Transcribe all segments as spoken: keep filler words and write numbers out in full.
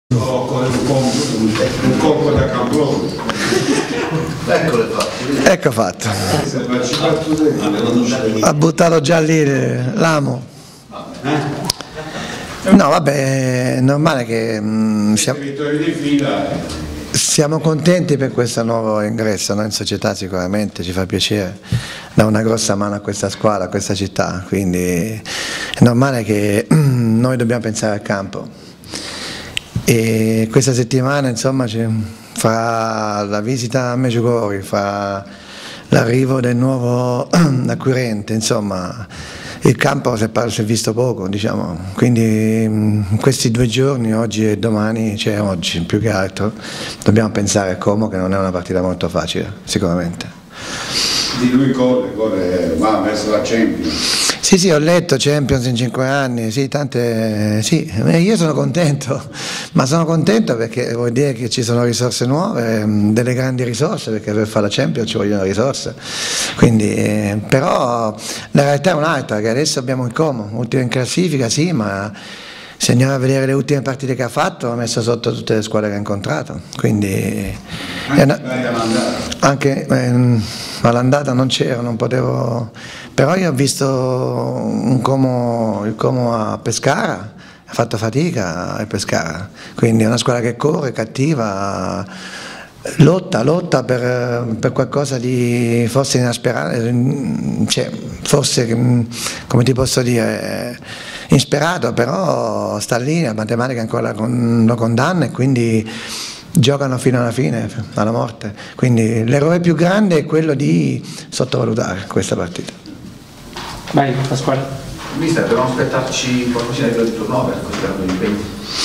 con un colpo, un colpo da campione. Eccole fatte. Ecco fatto. Ha buttato già lì l'amo. No, vabbè, è normale che mh, siamo, siamo contenti per questo nuovo ingresso, no? In società sicuramente ci fa piacere, dà una grossa mano a questa squadra, a questa città, quindi è normale che noi dobbiamo pensare al campo. E questa settimana insomma fra la visita a Medjugorje, fra l'arrivo del nuovo acquirente, insomma il campo si è visto poco, diciamo, quindi in questi due giorni, oggi e domani, cioè oggi più che altro, dobbiamo pensare a Como, che non è una partita molto facile, sicuramente. Di lui corre, corre, va verso la Champions. Sì, sì, ho letto Champions in cinque anni, sì, tante, sì, io sono contento, ma sono contento perché vuol dire che ci sono risorse nuove, delle grandi risorse, perché per fare la Champions ci vogliono risorse, quindi, eh, però la realtà è un'altra, che adesso abbiamo il Como, ultimo in classifica, sì, ma se andiamo a vedere le ultime partite che ha fatto, ha messo sotto tutte le squadre che ha incontrato, quindi Anche, una, anche eh, all'andata non c'ero, non potevo, però io ho visto un Como, il Como a Pescara, ha fatto fatica a Pescara, quindi è una squadra che corre, cattiva, lotta, lotta per, per qualcosa di forse inasperato, cioè, forse, come ti posso dire, insperato, però sta lì, la matematica ancora lo condanna e quindi giocano fino alla fine, alla morte, quindi l'errore più grande è quello di sottovalutare questa partita. Vai Pasquale. Mister, dobbiamo aspettarci qualcosina di turnover, considerando gli impegni?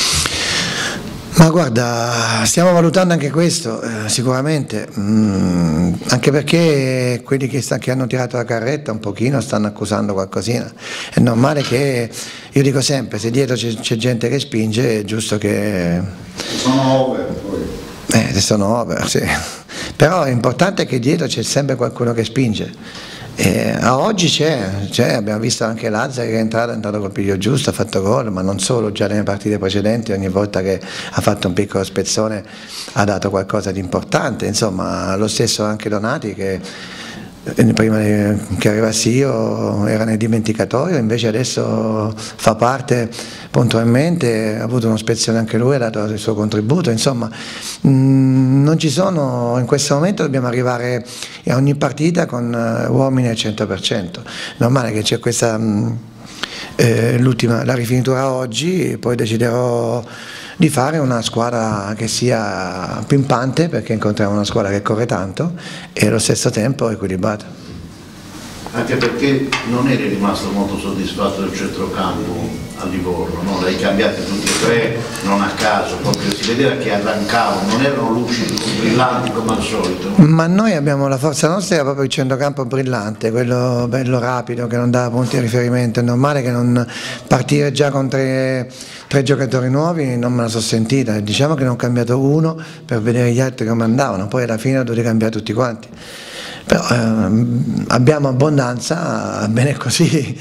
Ma guarda, stiamo valutando anche questo, eh, sicuramente, mm, anche perché quelli che, sta, che hanno tirato la carretta un pochino stanno accusando qualcosina. È normale che, io dico sempre, se dietro c'è gente che spinge, è giusto che... Sono over poi. Eh, sono over, sì. Però l'importante è che dietro c'è sempre qualcuno che spinge. Eh, a oggi c'è, abbiamo visto anche Lazzari che è entrato, è entrato col piglio giusto, ha fatto gol, ma non solo, già nelle partite precedenti ogni volta che ha fatto un piccolo spezzone ha dato qualcosa di importante, insomma lo stesso anche Donati che prima che arrivassi io era nel dimenticatoio, invece adesso fa parte puntualmente, ha avuto uno spezzone anche lui, ha dato il suo contributo, insomma mh, non ci sono, in questo momento dobbiamo arrivare a ogni partita con uh, uomini al cento per cento, normale che c'è questa mh, eh, l'ultima, la rifinitura oggi, poi deciderò di fare una squadra che sia pimpante, perché incontriamo una squadra che corre tanto e allo stesso tempo equilibrata. Anche perché non eri rimasto molto soddisfatto del centrocampo a Livorno, no? L'hai cambiato tutti e tre, non a caso, proprio si vedeva che arrancavano, non erano lucidi, brillanti come al solito. Ma noi abbiamo, la forza nostra era proprio il centrocampo brillante, quello bello rapido che non dava punti di riferimento, è normale che non partire già con tre, tre giocatori nuovi non me la sono sentita, diciamo che ne ho cambiato uno per vedere gli altri come andavano, poi alla fine ho dovuto cambiare tutti quanti. Però ehm, abbiamo abbondanza, bene così.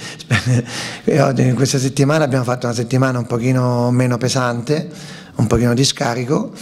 In questa settimana abbiamo fatto una settimana un pochino meno pesante, un pochino di scarico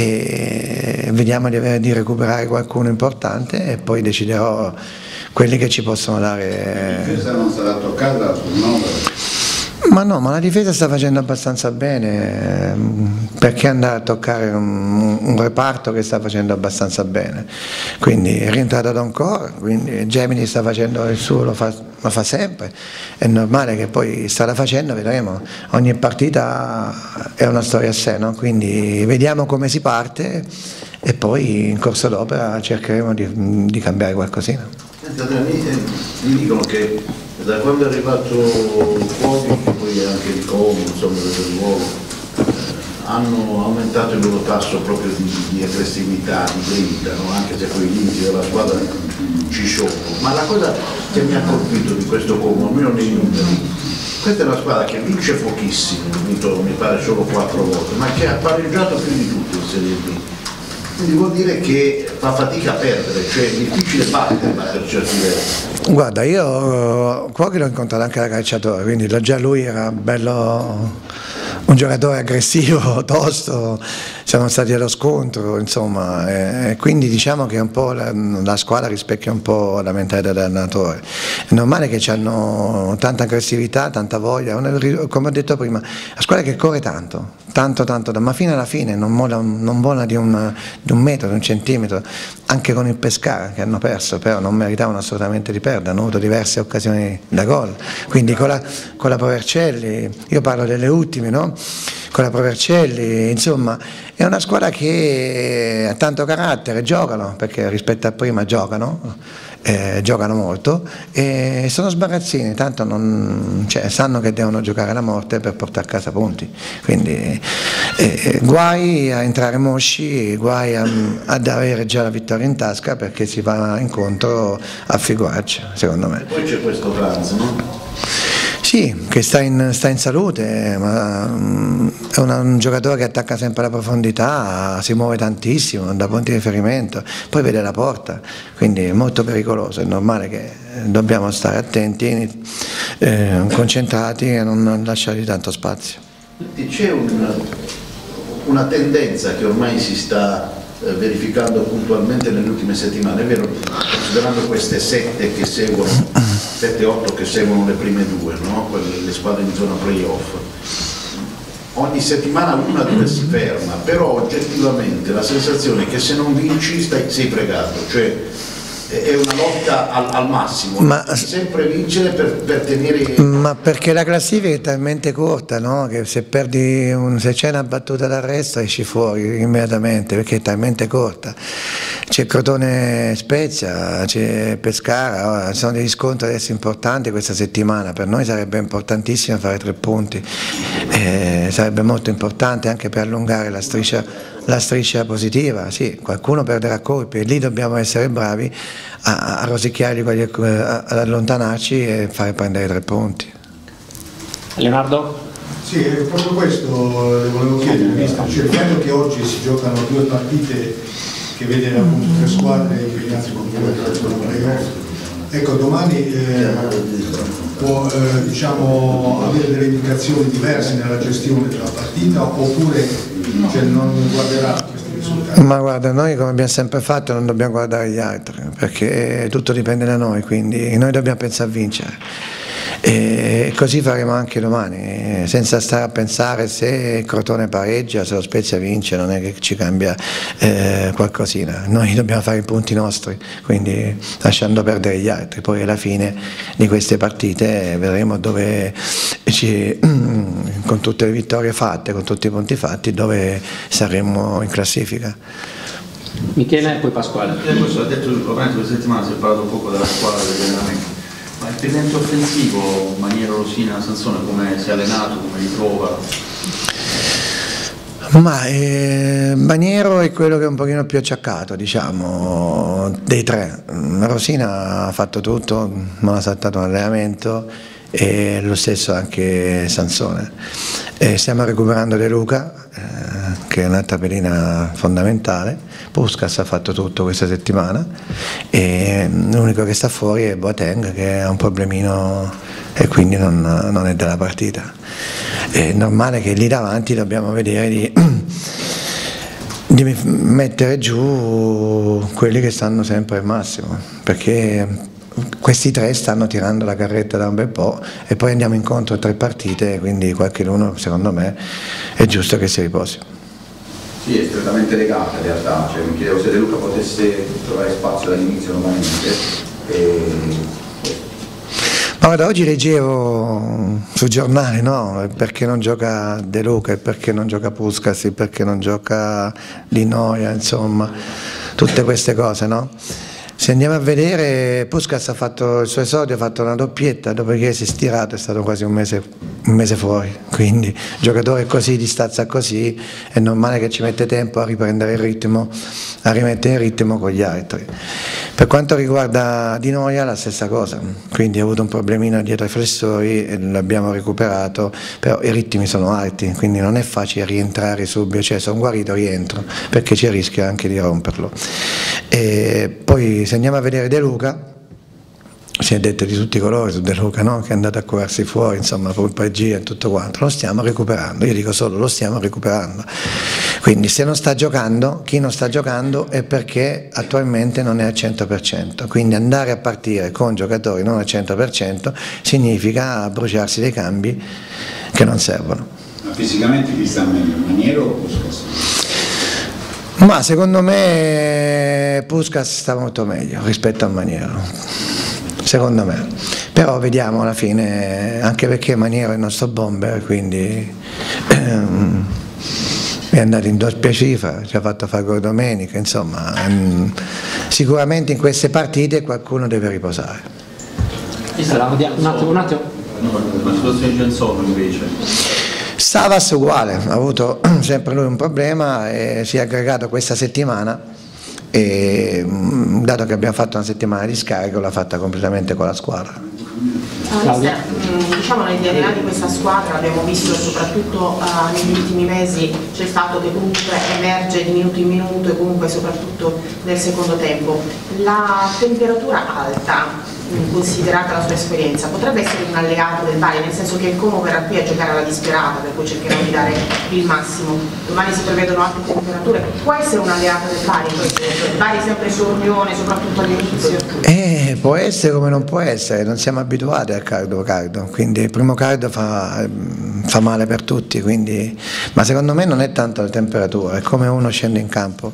e vediamo di, avere, di recuperare qualcuno importante e poi deciderò quelli che ci possono dare. La difesa non sarà toccata sul nove. Ma no, ma la difesa sta facendo abbastanza bene, perché andare a toccare un, un reparto che sta facendo abbastanza bene, quindi è rientrato da un core, quindi Gemini sta facendo il suo, lo fa, lo fa sempre, è normale che poi starà facendo, vedremo, ogni partita è una storia a sé, no? Quindi vediamo come si parte e poi in corso d'opera cercheremo di, di cambiare qualcosina. Mi, mi dicono che da quando è arrivato Cuochi, che poi è anche il Como, insomma, del nuovo, eh, hanno aumentato il loro tasso proprio di, di aggressività, di grinta, no? Anche se poi i limiti della squadra ci sono. Ma la cosa che mi ha colpito di questo Como, almeno nei numeri, questa è una squadra che vince pochissimo, mi pare solo quattro volte, ma che ha pareggiato più di tutti in Serie B. Quindi vuol dire che fa fatica a perdere, cioè è difficile battere per certi versi. Guarda, io Cuochi l'ho incontrato anche da calciatore, quindi già lui era bello un giocatore aggressivo, tosto, siamo stati allo scontro, insomma, e quindi diciamo che un po' la, la squadra rispecchia un po' la mentalità dell'allenatore. È normale che hanno tanta aggressività, tanta voglia, una, come ho detto prima, la squadra che corre tanto, tanto tanto, ma fino alla fine non vola, non vola di, un, di un metro, di un centimetro, anche con il Pescara che hanno perso, però non meritavano assolutamente di perdere, hanno avuto diverse occasioni da gol, quindi con la, con la Provercelli, io parlo delle ultime, no? Con la Provercelli, insomma è una squadra che ha tanto carattere, giocano, perché rispetto a prima giocano, eh, giocano molto e sono sbarazzini, tanto non, cioè, sanno che devono giocare alla morte per portare a casa punti, quindi eh, guai a entrare mosci, guai a, ad avere già la vittoria in tasca, perché si va incontro a figuraccia, secondo me. Poi c'è questo Franz, no? Sì, che sta in, sta in salute, ma um, è una, un giocatore che attacca sempre alla profondità, si muove tantissimo, da punti di riferimento, poi vede la porta, quindi è molto pericoloso, è normale che dobbiamo stare attenti, eh, concentrati e non lasciargli tanto spazio. C'è un, una tendenza che ormai si sta eh, verificando puntualmente nelle ultime settimane, è vero, considerando queste sette che seguono, sette otto che seguono le prime due, no? Quelle, le squadre di zona playoff, ogni settimana una due si ferma, però oggettivamente la sensazione è che se non vinci stai, sei fregato, cioè è una lotta al, al massimo, ma, sempre vincere per, per tenere... Ma perché la classifica è talmente corta, no? Che se perdi un, se c'è una battuta d'arresto esci fuori immediatamente, perché è talmente corta. C'è Crotone Spezia, c'è Pescara, ci sono degli scontri adesso importanti questa settimana, per noi sarebbe importantissimo fare tre punti, eh, sarebbe molto importante anche per allungare la striscia, la striscia positiva, sì, qualcuno perderà colpi e lì dobbiamo essere bravi a, a rosicchiarli, ad allontanarci e fare prendere tre punti. Leonardo? Sì, è proprio questo le volevo chiedere, mister, cioè il fatto che oggi si giocano due partite che vede appunto tre squadre impegnate con due playoff, ecco, domani eh, può eh, diciamo, avere delle indicazioni diverse nella gestione della partita oppure cioè, non guarderà questi risultati? Ma guarda, noi come abbiamo sempre fatto non dobbiamo guardare gli altri, perché tutto dipende da noi, quindi noi dobbiamo pensare a vincere. E così faremo anche domani, senza stare a pensare se Crotone pareggia, se lo Spezia vince, non è che ci cambia eh, qualcosina, noi dobbiamo fare i punti nostri, quindi lasciando perdere gli altri, poi alla fine di queste partite vedremo dove ci, con tutte le vittorie fatte, con tutti i punti fatti, dove saremo in classifica. Michele e poi Pasquale. Questo ha detto ovviamente questa settimana si è parlato un po' della squadra degli allenamenti. Ma il pendente offensivo, Maniero, Rosina, Sansone, come si è allenato, come li trova? Ma eh, Maniero è quello che è un pochino più acciaccato, diciamo, dei tre. Rosina ha fatto tutto, non ha saltato un allenamento e lo stesso anche Sansone. E stiamo recuperando De Luca, eh, che è un'altra pedina fondamentale. Puskas ha fatto tutto questa settimana e l'unico che sta fuori è Boateng, che ha un problemino e quindi non, non è della partita. È normale che lì davanti dobbiamo vedere di, di mettere giù quelli che stanno sempre al massimo, perché questi tre stanno tirando la carretta da un bel po' e poi andiamo incontro a tre partite, quindi qualcuno secondo me è giusto che si riposi. Sì, è strettamente legata in realtà, cioè, mi chiedevo se De Luca potesse trovare spazio dall'inizio nuovamente. E... Ma guarda, oggi leggevo sul giornale, no? Perché non gioca De Luca, perché non gioca Puskas, perché non gioca Di Noia, insomma, tutte queste cose, no? Se andiamo a vedere, Puskas ha fatto il suo esordio, ha fatto una doppietta, dopodiché si è stirato, è stato quasi un mese, un mese fuori, quindi giocatore così, di stazza così, è normale che ci mette tempo a riprendere il ritmo, a rimettere il ritmo con gli altri. Per quanto riguarda Di Noia la stessa cosa, quindi ha avuto un problemino dietro ai flessori e l'abbiamo recuperato, però i ritmi sono alti, quindi non è facile rientrare subito, cioè sono guarito rientro, perché c'è il rischio anche di romperlo. E poi se andiamo a vedere De Luca, si è detto di tutti i colori su De Luca, no? Che è andato a curarsi fuori, insomma, per regia e tutto quanto, lo stiamo recuperando, io dico solo lo stiamo recuperando, quindi se non sta giocando, chi non sta giocando è perché attualmente non è al cento per cento, quindi andare a partire con giocatori non al cento per cento significa bruciarsi dei cambi che non servono. Ma fisicamente chi sta meglio, Maniero o Puskas? Ma secondo me Puskas sta molto meglio rispetto a Maniero, secondo me, però vediamo alla fine, anche perché Maniero è il nostro bomber, quindi ehm, è andato in doppia cifra, ci ha fatto fare gol domenica, insomma ehm, sicuramente in queste partite qualcuno deve riposare. Un attimo, un attimo. La situazione di Gensolo invece. Savas uguale, ha avuto sempre lui un problema e si è aggregato questa settimana e dato che abbiamo fatto una settimana di scarico l'ha fatta completamente con la squadra. Mister, diciamo negli allenati di questa squadra abbiamo visto soprattutto uh, negli ultimi mesi c'è il fatto che comunque emerge di minuto in minuto e comunque soprattutto nel secondo tempo. La temperatura alta, considerata la sua esperienza, potrebbe essere un alleato del Bari, nel senso che il Como verrà qui a giocare alla disperata, per cui cercherà di dare il massimo. Domani si prevedono alte temperature, può essere un alleato del Bari questo? Il Bari sempre su Unione, soprattutto all'inizio? Eh, può essere come non può essere, non siamo abituati al caldo caldo, quindi il primo caldo fa, fa male per tutti, quindi, ma secondo me non è tanto la temperatura, è come uno scende in campo.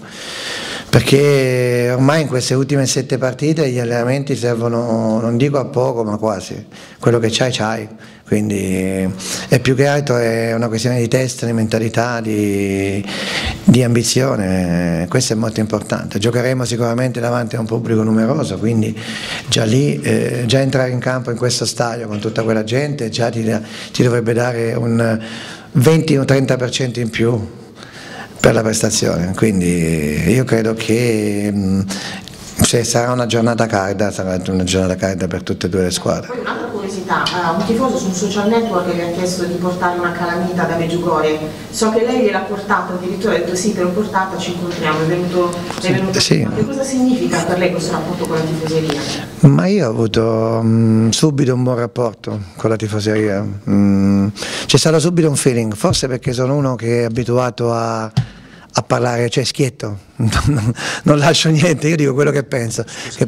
Perché ormai in queste ultime sette partite gli allenamenti servono, non dico a poco, ma quasi. Quello che c'hai, c'hai. Quindi è più che altro è una questione di testa, di mentalità, di, di ambizione. Questo è molto importante. Giocheremo sicuramente davanti a un pubblico numeroso, quindi già lì, eh, già entrare in campo in questo stadio con tutta quella gente già ti, ti dovrebbe dare un venti o trenta per cento in più per la prestazione, quindi io credo che mh, se sarà una giornata calda, sarà una giornata calda per tutte e due le squadre. Poi un'altra curiosità, uh, un tifoso su un social network gli ha chiesto di portare una calamita da Meggiugorje, so che lei gliel'ha portata, addirittura ha detto sì, te l'ho portata, ci incontriamo, è venuto, è venuto sì. Che cosa significa per lei questo rapporto con la tifoseria? Ma io ho avuto mh, subito un buon rapporto con la tifoseria, c'è stato subito un feeling, forse perché sono uno che è abituato a a parlare, cioè schietto, non, non lascio niente, io dico quello che penso. Che...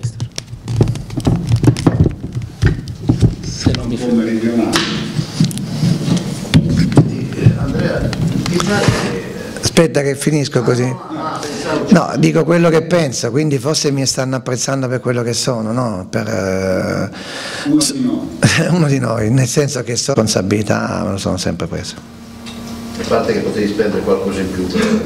Se non mi Come regionale. Andrea, aspetta che finisco così. No, dico quello che penso, quindi forse mi stanno apprezzando per quello che sono, no? Per, uh, uno di noi. uno di noi, nel senso che so, responsabilità me lo sono sempre preso. a parte che potevi spendere qualcosa in più,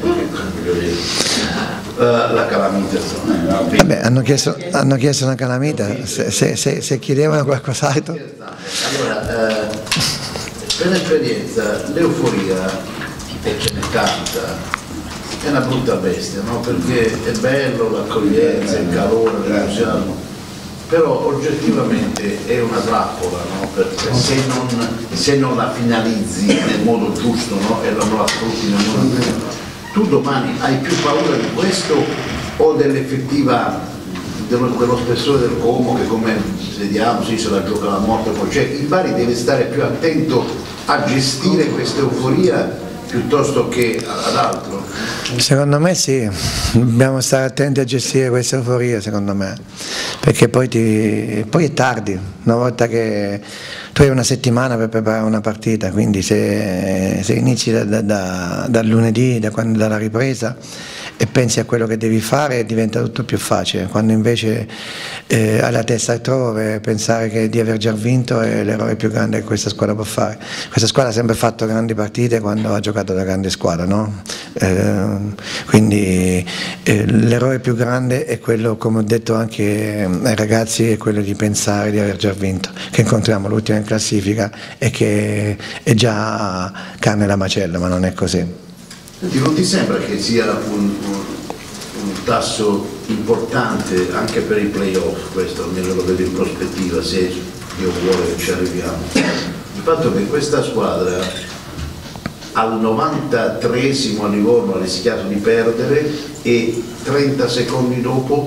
uh, la calamitazione. Vabbè, hanno chiesto, hanno chiesto una calamita, se, se, se, se chiedevano qualcos'altro. Allora, eh, per l'esperienza, l'euforia, e ce ne capita, è una brutta bestia, no? Perché è bello l'accoglienza, il calore, l'entusiasmo, però oggettivamente è una trappola, no? Perché se non, se non la finalizzi nel modo giusto, no? E non la sfrutti nel modo giusto, tu domani hai più paura di questo o dell'effettiva, dello, dello spessore del Como che, come vediamo, sì, se la gioca la morte, poi cioè, il Bari deve stare più attento a gestire questa euforia piuttosto che ad altro. Secondo me sì, dobbiamo stare attenti a gestire questa euforia, secondo me, perché poi, ti, poi è tardi, una volta che tu hai una settimana per preparare una partita, quindi se, se inizi da, da, da, dal lunedì, da quando, dalla ripresa, e pensi a quello che devi fare, diventa tutto più facile, quando invece eh, hai la testa altrove, pensare che di aver già vinto è l'errore più grande che questa squadra può fare. Questa squadra ha sempre fatto grandi partite quando ha giocato da grande squadra, no? Eh, quindi eh, l'errore più grande è quello, come ho detto anche ai ragazzi, è quello di pensare di aver già vinto, che incontriamo l'ultima in classifica e che è già carne alla macella, ma non è così. Non ti sembra che sia un, un, un tasso importante anche per i playoff, questo almeno lo vedo in prospettiva, se Dio vuole che ci arriviamo, il fatto che questa squadra al novantatreesimo a Livorno ha rischiato di perdere e trenta secondi dopo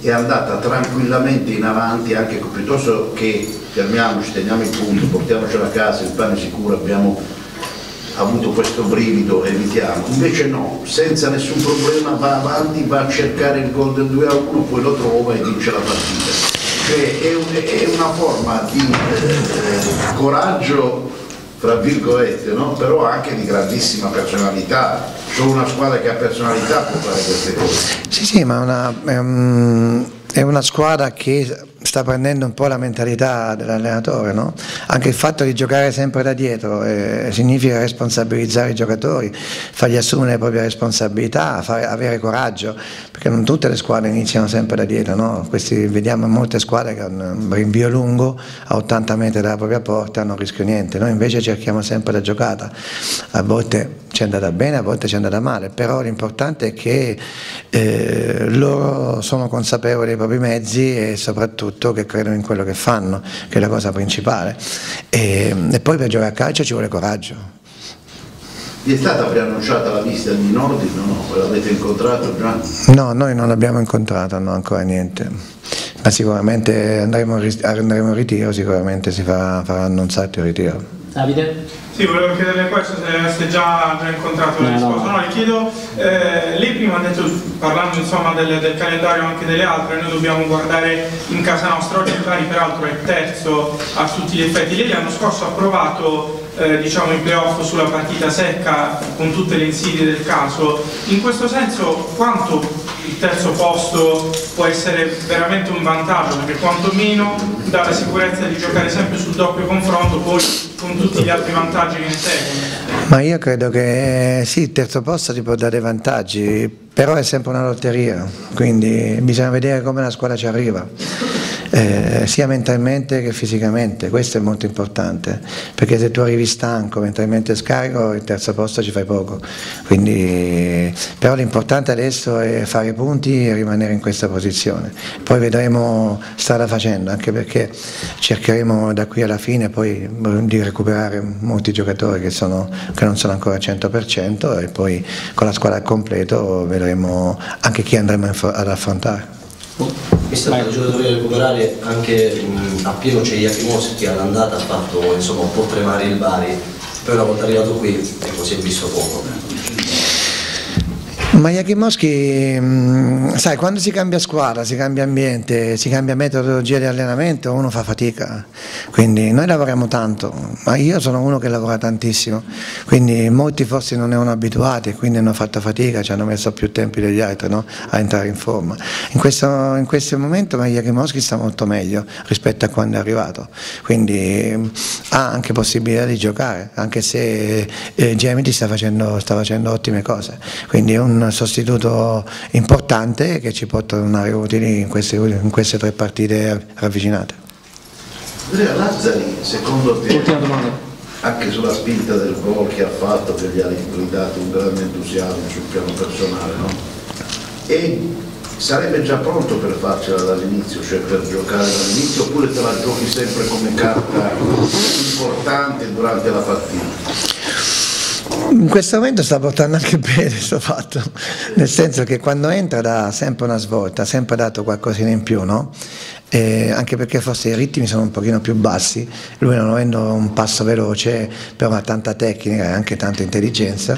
è andata tranquillamente in avanti, anche piuttosto che fermiamoci, teniamo il punto, portiamoci a casa, il pane sicuro, abbiamo avuto questo brivido, evitiamo. Invece no, senza nessun problema va avanti, va a cercare il gol del due a uno, poi lo trova e vince la partita. Cioè è, un, è una forma di eh, coraggio, fra virgolette, no? Però anche di grandissima personalità. Solo una squadra che ha personalità può fare queste cose. Sì, sì, ma una, è, un, è una squadra che sta prendendo un po' la mentalità dell'allenatore, no? Anche il fatto di giocare sempre da dietro eh, significa responsabilizzare i giocatori, fargli assumere le proprie responsabilità, fare, avere coraggio, perché non tutte le squadre iniziano sempre da dietro, no? Questi, vediamo molte squadre che hanno un rinvio lungo a ottanta metri dalla propria porta, non rischio niente, noi invece cerchiamo sempre la giocata, a volte ci è andata bene, a volte ci è andata male, però l'importante è che eh, loro sono consapevoli dei propri mezzi e soprattutto che credono in quello che fanno, che è la cosa principale, e, e poi per giocare a calcio ci vuole coraggio. Vi è stata preannunciata la visita di Nordi? No, no, l'avete incontrato già? No, noi non l'abbiamo incontrata, no, ancora niente, ma sicuramente andremo, andremo in ritiro, sicuramente si farà, farà annunciato il ritiro. Davide? Sì, volevo chiederle questo, se aveste già, già incontrato la no, risposta. no. No, le chiedo, eh, lei prima ha detto, parlando insomma del, del calendario anche delle altre, noi dobbiamo guardare in casa nostra. Oggi il Bari peraltro è terzo a tutti gli effetti. Lei l'anno scorso ha provato eh, diciamo, i playoff sulla partita secca con tutte le insidie del caso. In questo senso quanto il terzo posto può essere veramente un vantaggio, perché quantomeno dà la sicurezza di giocare sempre sul doppio confronto, poi con tutti gli altri vantaggi che ne seguono. Ma io credo che sì, il terzo posto ti può dare vantaggi, però è sempre una lotteria, quindi bisogna vedere come la squadra ci arriva. Eh, sia mentalmente che fisicamente, questo è molto importante, perché se tu arrivi stanco, mentalmente scarico, il terzo posto ci fai poco, quindi, però l'importante adesso è fare i punti e rimanere in questa posizione, poi vedremo strada facendo, anche perché cercheremo da qui alla fine poi di recuperare molti giocatori che, sono, che non sono ancora al cento per cento e poi con la squadra al completo vedremo anche chi andremo ad affrontare. Mister, la giocatori da recuperare anche mh, a pieno c'è Jakimowski che all'andata ha fatto insomma un po' tremare il Bari, poi una volta arrivato qui ecco, si è visto poco. Ma Jakimowski, sai, quando si cambia squadra, si cambia ambiente, si cambia metodologia di allenamento, uno fa fatica, quindi noi lavoriamo tanto, ma io sono uno che lavora tantissimo, quindi molti forse non erano abituati e quindi hanno fatto fatica, ci hanno messo più tempi degli altri, no? A entrare in forma. In questo, in questo momento Jakimowski sta molto meglio rispetto a quando è arrivato, quindi ha anche possibilità di giocare, anche se eh, Gemiti sta facendo, sta facendo ottime cose, quindi è un sostituto importante che ci può tornare utili in queste, in queste tre partite ravvicinate. Andrea Lazzari, secondo te, anche sulla spinta del gol che ha fatto, che gli ha ridato un grande entusiasmo sul piano personale, no? E sarebbe già pronto per farcela dall'inizio, cioè per giocare dall'inizio, oppure te la giochi sempre come carta importante durante la partita? In questo momento sta portando anche bene questo fatto, nel senso che quando entra dà sempre una svolta, ha sempre dato qualcosina in più, no? Eh, anche perché forse i ritmi sono un pochino più bassi, lui non avendo un passo veloce, però ha tanta tecnica e anche tanta intelligenza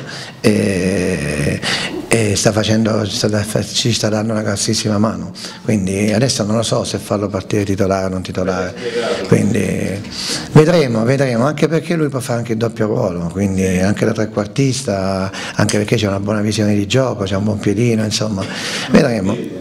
e, e sta facendo, ci sta dando una grossissima mano, quindi adesso non lo so se farlo partire titolare o non titolare, quindi vedremo, vedremo, anche perché lui può fare anche il doppio ruolo, quindi anche da trequartista, anche perché c'è una buona visione di gioco, c'è un buon piedino, insomma, vedremo.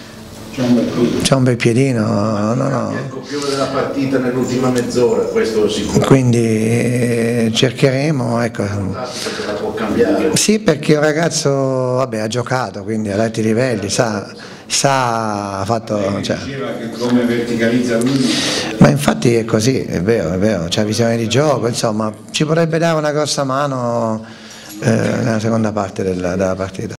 C'è un bel piedino, no, no. Il copione della partita nell'ultima mezz'ora, questo sicuramente. Quindi eh, cercheremo, ecco. La può cambiare. Sì, perché un ragazzo, vabbè, ha giocato, quindi ad alti livelli, sa, sa, ha fatto. Cioè. Come verticalizza lui. Ma infatti è così, è vero, è vero, c'ha visione di gioco, insomma, ci potrebbe dare una grossa mano eh, nella seconda parte della, della partita.